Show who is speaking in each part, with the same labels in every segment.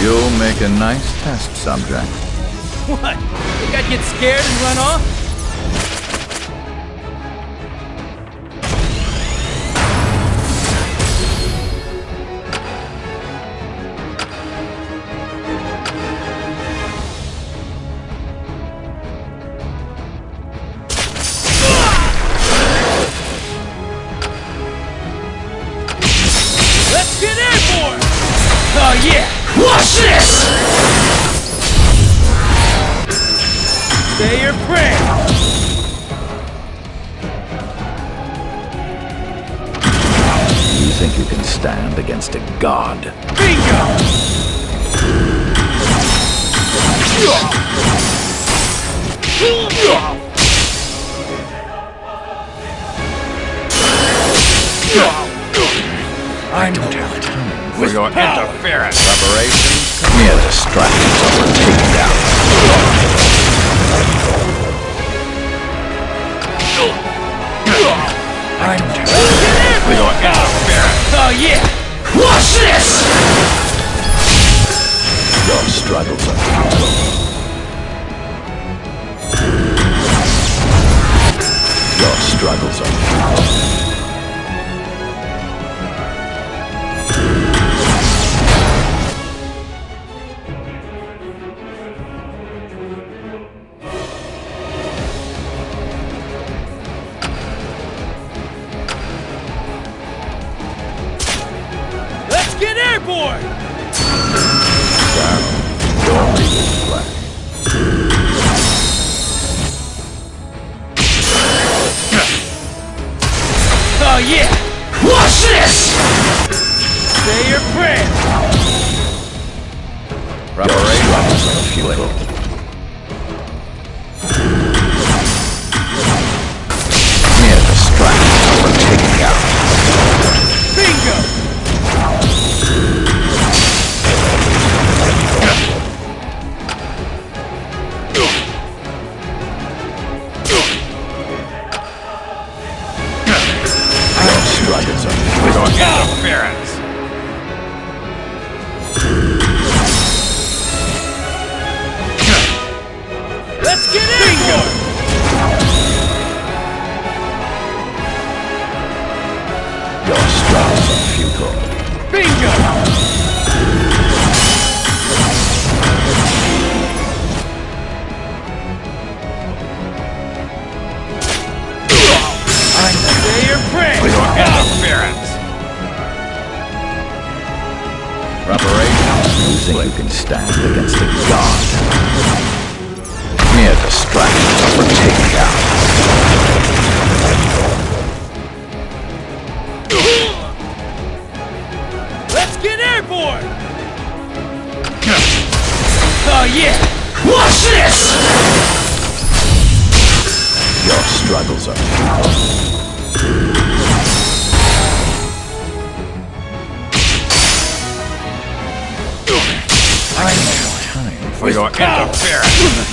Speaker 1: You'll make a nice test subject.
Speaker 2: What? Think I'd get scared and run off?
Speaker 3: Let's get airborne!
Speaker 2: Oh yeah!
Speaker 3: Watch this!
Speaker 2: Say your prayer!
Speaker 1: You think you can stand against a god?
Speaker 2: Bingo!
Speaker 1: I don't have time
Speaker 2: for your interference.
Speaker 1: Preparations. Mere distractions are taken down. I don't have time
Speaker 2: for your interference. Oh yeah!
Speaker 3: Watch this!
Speaker 1: Your struggles are futile. Your struggles are futile.
Speaker 3: Let's get airborne!
Speaker 1: Down. Your legal flag.
Speaker 2: Oh yeah!
Speaker 3: Watch this!
Speaker 2: Say your prayer!
Speaker 1: Your struggles are futile. Mere distractions are taken out.
Speaker 2: Bingo!
Speaker 1: Struggles are
Speaker 2: with your interference.
Speaker 3: Let's get airborne!
Speaker 1: Your struggles are futile.
Speaker 2: Bingo! Say your prayer!
Speaker 1: For your interference. Preparations. You think you can stand against a god? Mere distractions are taken out.
Speaker 3: Let's get airborne!
Speaker 2: Oh yeah!
Speaker 3: Watch this!
Speaker 1: Your struggles are futile. I don't have time
Speaker 2: For your interference.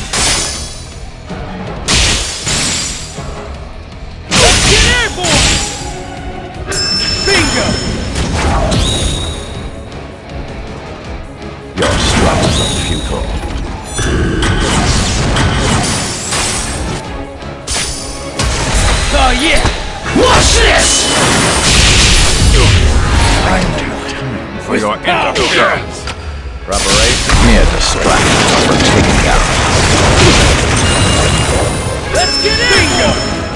Speaker 3: Let's get airborne!
Speaker 2: Bingo!
Speaker 1: Your struggles are futile.
Speaker 2: Oh yeah!
Speaker 3: Watch this!
Speaker 1: I don't have time
Speaker 2: For your interference.
Speaker 1: Preparation. Mere distractions are taken out.
Speaker 3: Let's get
Speaker 2: Bingo!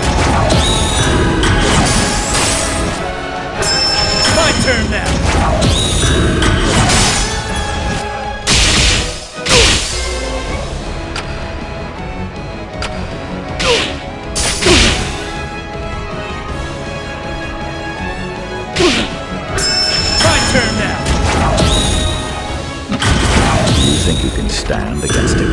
Speaker 3: My turn now!
Speaker 1: You think you can stand against a